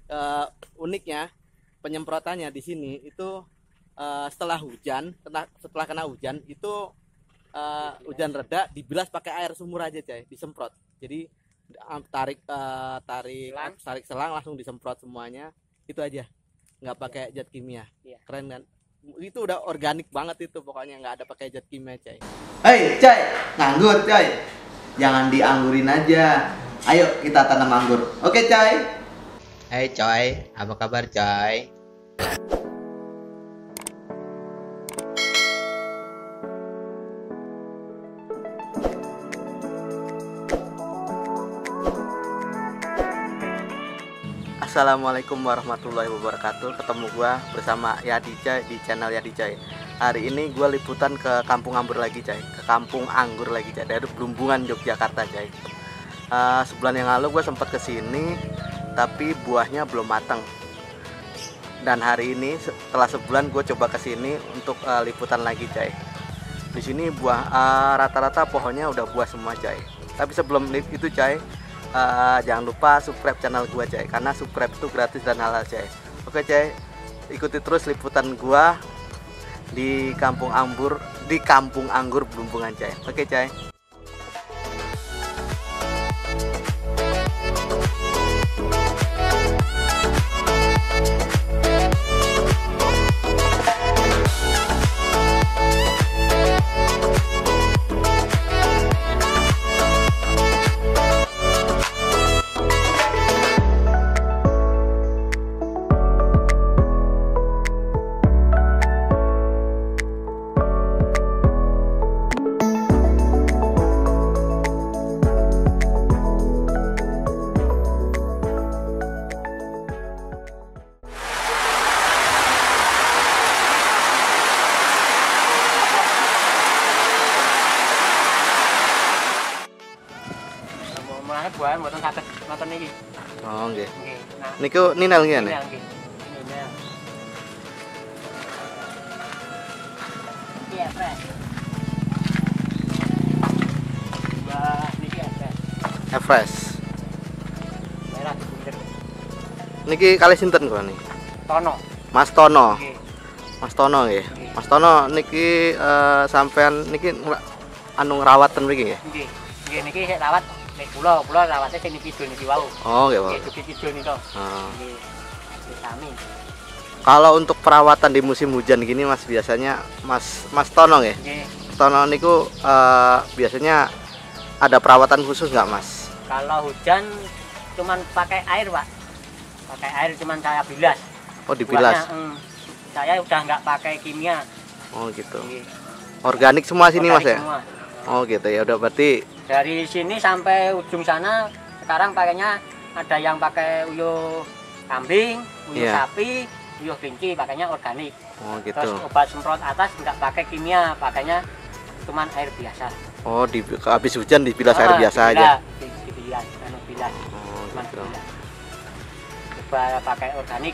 uniknya penyemprotannya di sini itu setelah kena hujan itu hujan reda dibilas pakai air sumur aja coy, disemprot. Jadi tarik selang langsung disemprot semuanya, itu aja, nggak pakai zat kimia. Keren kan? Itu udah organik banget itu, pokoknya nggak ada pakai zat kimia coy. Hei coy, nganggur coy, jangan dianggurin aja. Ayo kita tanam anggur, oke coy? Hai coy, apa kabar coy? Assalamualaikum warahmatullahi wabarakatuh. Ketemu gua bersama Yadi Coy di channel Yadi Coy. Hari ini gua liputan ke Kampung Anggur lagi coy, ke Kampung Anggur lagi coy, dari Blumbungan Yogyakarta coy. Sebulan yang lalu gua sempat kesini, tapi buahnya belum matang. Dan hari ini setelah sebulan gue coba kesini untuk liputan lagi coy. Di sini buah rata-rata pohonnya udah buah semua coy. Tapi sebelum itu coy, jangan lupa subscribe channel gua coy, karena subscribe itu gratis dan halal coy. Oke coy, ikuti terus liputan gua di Kampung Anggur Blumbungan coy. Oke coy. Buahan mboten saged ngoten niki. Oh nggih. Nggih. Nah, Niku ninal ngene. nggih. Ninal. Iya, fresh. Wah, niki fresh. Fresh. Merah bunder. Niki kali sinten kok niki? Tono. Mas Tono. Nggih. Mas Tono nggih. Mas Tono niki sampean niki anu ngrawatan mriki nggih. Nggih. Nggih niki sik rawat nek kula rawate sing niki kidul niki wau. Oh nggih, Pak. Nggih dugi kidul nika. Nggih. Sami. Kalau untuk perawatan di musim hujan gini Mas, biasanya Mas Tono nggih. Nggih. Tono niku biasanya ada perawatan khusus nggak Mas? Kalau hujan cuman pakai air, Pak. Pakai air cuman saya bilas. Oh dibilas. Buahnya, saya udah nggak pakai kimia. Oh gitu. Nggih. Organik semua sini Mas ya? Semua. Oh gitu ya, udah berarti. Dari sini sampai ujung sana sekarang pakainya ada yang pakai uyuh kambing, uyuh sapi, uyuh kelinci, pakainya organik. Oh gitu. Terus obat semprot atas nggak pakai kimia, pakainya cuman air biasa. Oh habis hujan dibilas air biasa aja. Dibilas, bilas. Oh Cuman gitu. bilas. Coba pakai organik.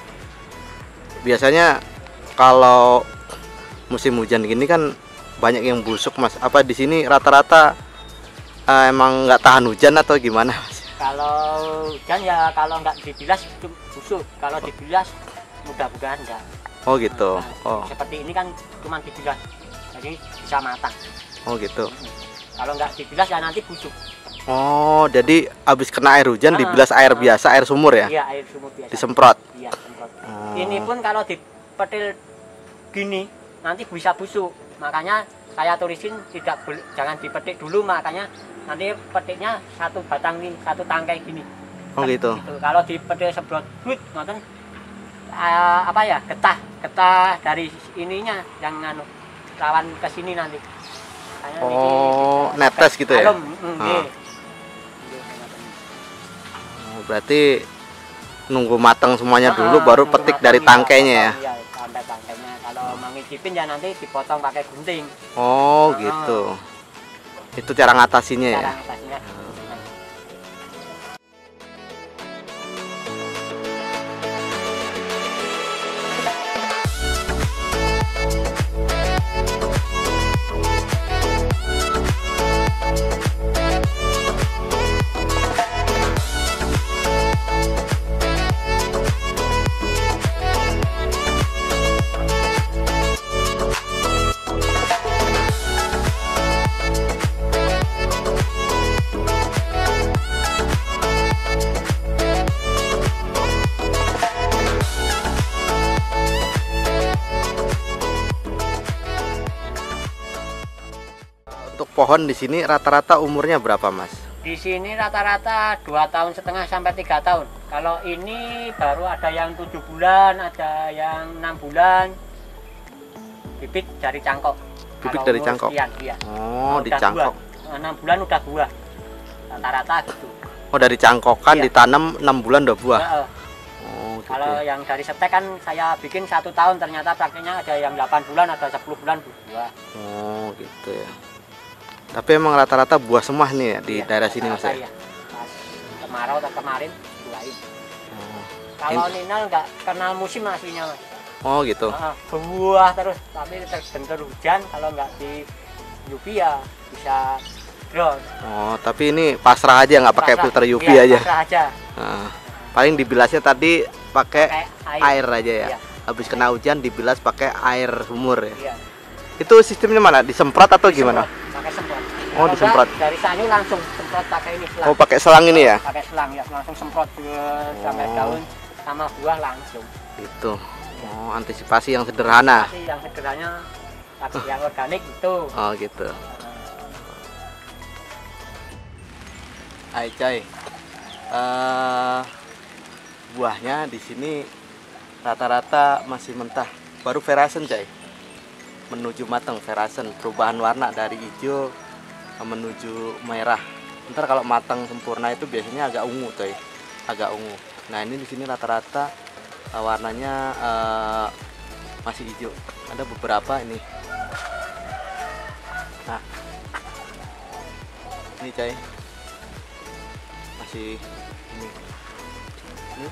Biasanya kalau musim hujan gini kan banyak yang busuk Mas. Apa di sini rata-rata emang nggak tahan hujan atau gimana Mas? Kalau hujan ya kalau nggak dibilas itu busuk. Kalau dibilas mudah-mudahan enggak. Oh gitu. Oh. Seperti ini kan cuma dibilas, jadi bisa matang. Oh gitu. Kalau nggak dibilas ya nanti busuk. Oh jadi habis kena air hujan dibilas air biasa, air sumur ya? Iya, air sumur biasa. Disemprot. Iya, semprot. Oh. Ini pun kalau dipetil gini nanti bisa busuk. Makanya saya tulisin jangan dipetik dulu, makanya nanti petiknya satu batang nih, satu tangkai gini. Oh gitu. Kalau dipetik seblot but ngoten apa ya, getah dari ininya yang nganu rawan ke sini nanti. Oh, netes gitu ya? Oh, berarti nunggu matang semuanya dulu baru petik dari tangkainya ya? Iya, sampai tangkainya. Kalau mau ngicipin ya nanti dipotong pakai gunting. Oh gitu. Itu cara ngatasinnya ya? Cara ngatasinnya. pohon di sini rata-rata umurnya berapa, Mas? Di sini rata-rata 2,5 tahun sampai 3 tahun. Kalau ini baru ada yang 7 bulan, ada yang 6 bulan. Bibit dari cangkok. Bibit Kalau dari umur cangkok. sekian, iya. Oh, Udah dicangkok. buah. 6 bulan udah buah. Rata-rata gitu. Oh, dari cangkokan Iya. ditanam 6 bulan udah buah. Heeh. Oh, gitu. Kalau Ya. yang dari setek kan saya bikin 1 tahun, ternyata praktiknya ada yang 8 bulan, ada 10 bulan buah. Oh, gitu ya. Tapi emang rata-rata buah semua nih ya di Iya, daerah sini, Mas rata-rata ya? iya. Pas kemarau atau kemarin buahin. Oh. Kalau ninal nggak kenal musim aslinya, Mas. Oh, gitu. Buah terus, tapi terbentur hujan, kalau nggak di UV ya bisa drone. Oh, tapi ini pasrah aja nggak pakai Pasrah. filter UV Iya, aja. pasrah aja. Nah, paling dibilasnya tadi pakai Pakai air aja ya. Iya. Habis kena hujan dibilas pakai air sumur ya. Iya. Itu sistemnya mana? Disemprot atau gimana? Disemprot, pakai semprot. Oh, Kalau disemprot. nggak, dari sanyu langsung semprot pakai ini selang. Oh, pakai selang ini ya? Pakai selang ya, langsung semprot sampai Oh. daun sama buah langsung. Itu. Oh, antisipasi yang sederhana. Tapi yang sederhananya tapi yang organik itu. Oh, gitu. Hai, coy. Buahnya di sini rata-rata masih mentah, baru verasen, coy. Menuju matang verasen, perubahan warna dari hijau menuju merah. Ntar kalau matang sempurna itu biasanya agak ungu, coy. Agak ungu. Nah, ini di sini rata-rata warnanya masih hijau. Ada beberapa ini. Nah, ini, coy. Masih ini. Ini.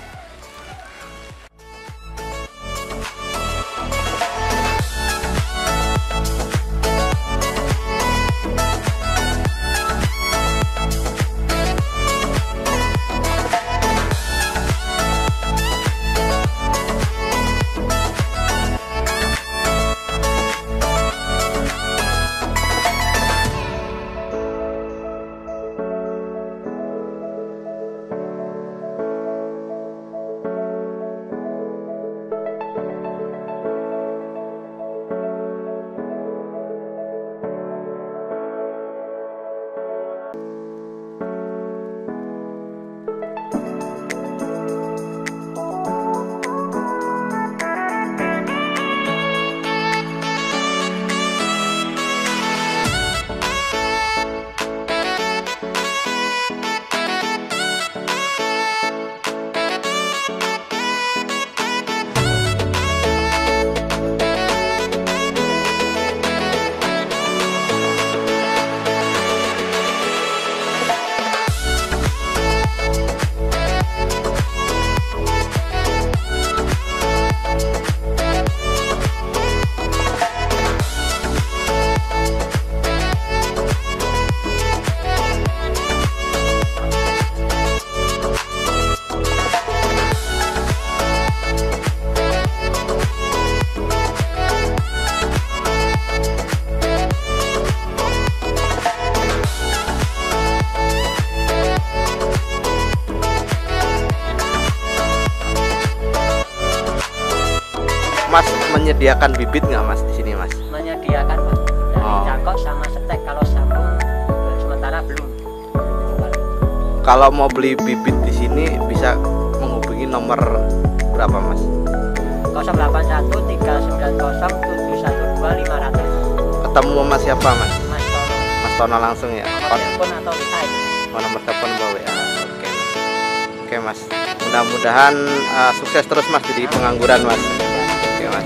Mas menyediakan bibit nggak, Mas, di sini, Mas? Menyediakan, Mas. Dari Oh. cangkok sama setek, kalau sambung sementara belum. Kalau mau beli bibit di sini bisa menghubungi nomor berapa, Mas? 081 390 712 500. Ketemu sama siapa, Mas? Mas Tono. Mas Tono langsung ya? Nomor telepon atau bisa itu. Oh, nomor telepon bawa ya. Oke. Oke, Mas. Mudah-mudahan sukses terus, Mas, jadi pengangguran, Mas. Oke, Mas.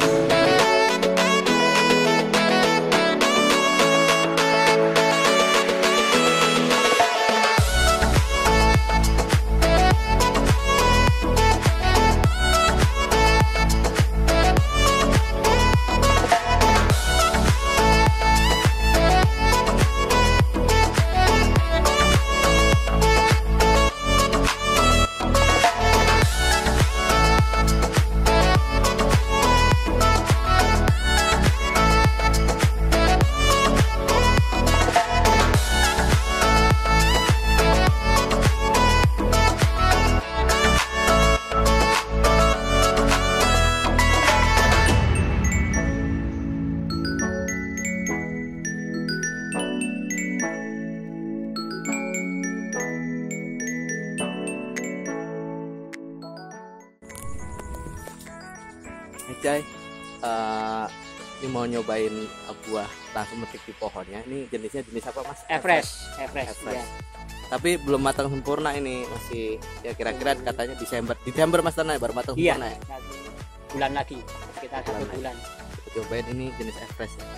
Cai, ini mau nyobain buah langsung metik di pohonnya. Ini jenisnya jenis apa mas? Everest. Everest. Iya. Tapi belum matang sempurna ini, masih ya kira-kira katanya Desember mas Tanah baru matang Iya. sempurna ya. Bulan lagi, sekitar Bulan 1 lagi. bulan. Kita cobain ini jenis Everest ya.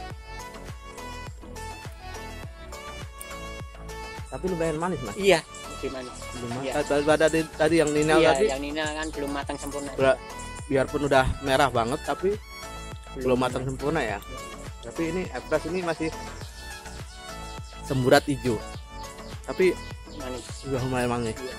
Tapi lumayan manis mas. Iya, gimana? Belum Iya. tadi yang Nina Iya, tadi yang Nina kan belum matang sempurna. biarpun udah merah banget tapi belum matang sempurna ya. Tapi ini Everest ini masih semburat hijau. Tapi Manis. juga lumayan manis. Iya.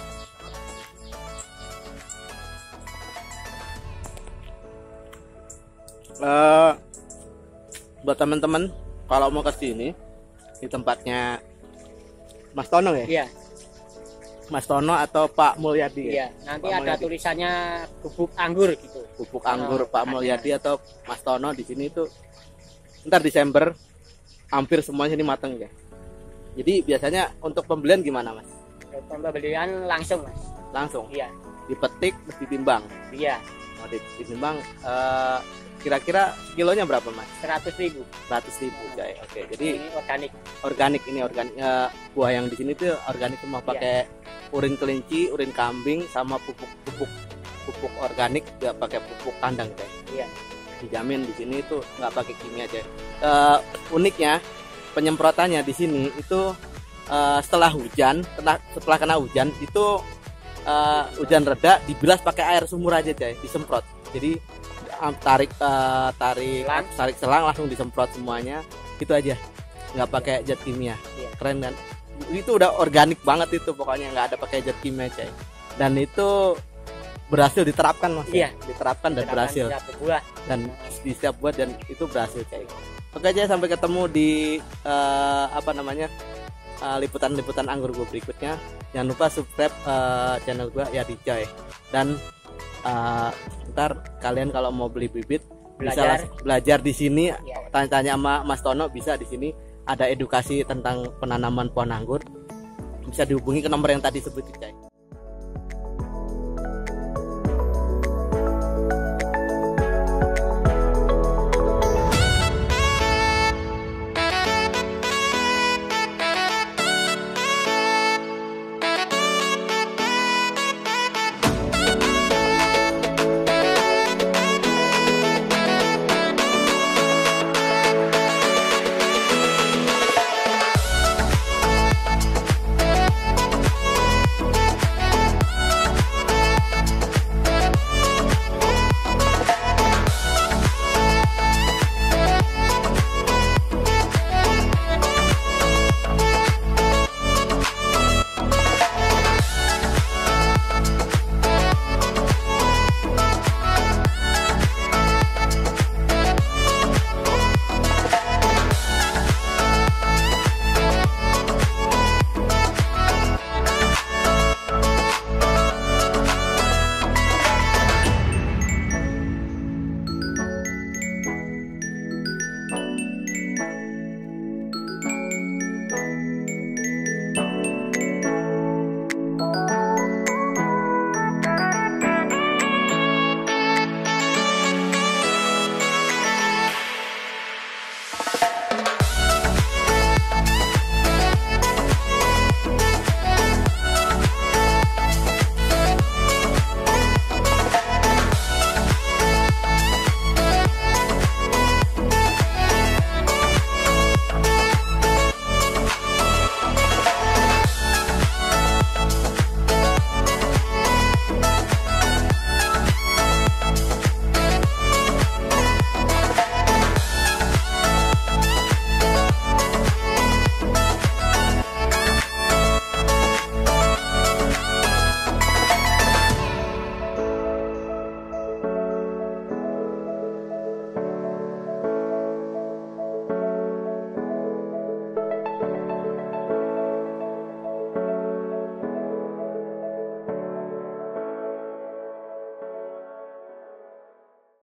Buat teman-teman kalau mau ke sini di tempatnya Mas Tono ya, Iya, Mas Tono atau Pak Mulyadi ya? iya. Nanti Pak ada Mulyadi. tulisannya bubuk anggur gitu. Pupuk anggur Pak ada. Mulyadi atau Mas Tono di sini tuh ntar Desember hampir semuanya ini mateng ya. Jadi biasanya untuk pembelian gimana mas? Pembelian langsung, Mas. Langsung Iya, dipetik terus ditimbang. iya. Oh, ditimbang kira-kira kilonya berapa mas? 100.000. 100.000 coy. Oke, jadi Ini organik. organik ini organik buah yang di sini tuh organik semua pakai urin kelinci, urin kambing sama pupuk organik, nggak pakai pupuk kandang coy. Iya. Dijamin di sini itu nggak pakai kimia coy. Uniknya penyemprotannya di sini itu setelah hujan, setelah kena hujan itu hujan reda dibilas pakai air sumur aja coy, disemprot. Jadi tarik selang langsung disemprot semuanya, itu aja, nggak pakai zat kimia. Iya. Keren kan? Itu udah organik banget itu, pokoknya nggak ada pakai zat kimia coy. Dan itu berhasil diterapkan mas. Iya. Diterapkan dan berhasil. Setiap buah. Dan di setiap buat dan itu berhasil coy. Oke aja, sampai ketemu di liputan-liputan anggur gue berikutnya. Jangan lupa subscribe channel gue ya di Coy. Dan ntar kalian kalau mau beli bibit bisa belajar di sini, Iya. tanya-tanya sama Mas Tono, bisa di sini ada edukasi tentang penanaman pohon anggur. Bisa dihubungi ke nomor yang tadi sebutin Coy.